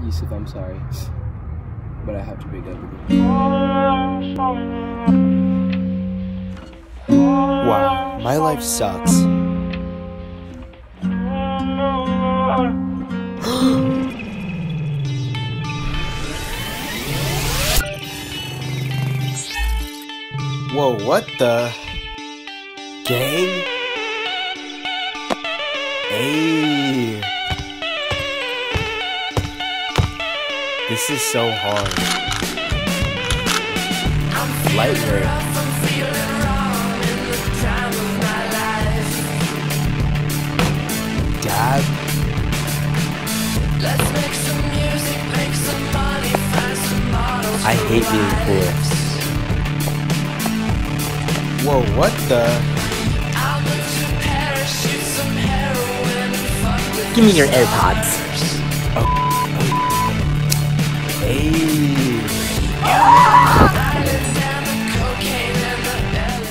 Yusuf, I'm sorry, but I have to break up with you. Wow, my life sucks. Whoa, what the? Gang? Hey. This is so hard. Light work. Dad? Let's make some music, make some money, find some models. I hate being poor. Whoa, what the? I'll move to Paris, shoot some heroin and fuck with Give me your AirPods. Hey. riding down the cocaine and the belly.